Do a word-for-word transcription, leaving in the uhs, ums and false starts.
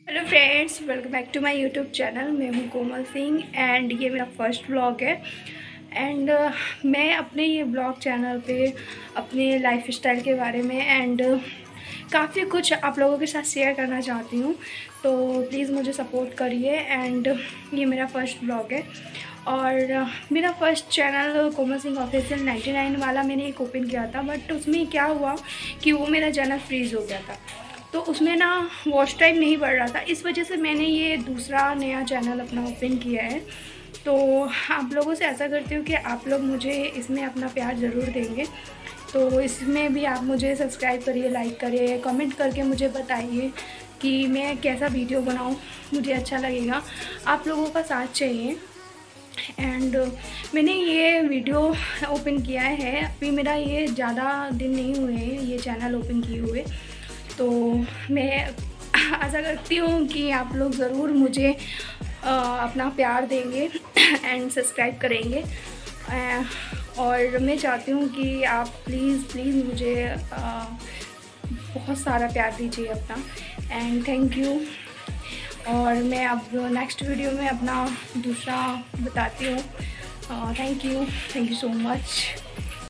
Hello friends, welcome back to my YouTube channel. मैं हूँ Komal Singh and ये मेरा फर्स्ट ब्लॉग है। एंड uh, मैं अपने ये ब्लॉग चैनल पे अपने लाइफ स्टाइल के बारे में एंड uh, काफ़ी कुछ आप लोगों के साथ शेयर करना चाहती हूँ, तो प्लीज़ मुझे सपोर्ट करिए। एंड uh, ये मेरा फर्स्ट ब्लॉग है और uh, मेरा first channel Komal Singh official ninety nine वाला मैंने एक ओपन किया था, बट उसमें क्या हुआ कि वो मेरा चैनल फ्रीज़ हो गया था, तो उसमें ना वॉच टाइम नहीं बढ़ रहा था। इस वजह से मैंने ये दूसरा नया चैनल अपना ओपन किया है। तो आप लोगों से ऐसा करती हूँ कि आप लोग मुझे इसमें अपना प्यार ज़रूर देंगे, तो इसमें भी आप मुझे सब्सक्राइब करिए, लाइक करिए, कमेंट करके मुझे बताइए कि मैं कैसा वीडियो बनाऊँ, मुझे अच्छा लगेगा। आप लोगों का साथ चाहिए। एंड मैंने ये वीडियो ओपन किया है, अभी मेरा ये ज़्यादा दिन नहीं हुए हैं ये चैनल ओपन किए हुए, तो मैं आशा करती हूँ कि आप लोग ज़रूर मुझे आ, अपना प्यार देंगे एंड सब्सक्राइब करेंगे। आ, और मैं चाहती हूँ कि आप प्लीज़ प्लीज़ मुझे आ, बहुत सारा प्यार दीजिए अपना। And thank you. और मैं अब नेक्स्ट वीडियो में अपना दूसरा बताती हूँ। Thank you thank you so much.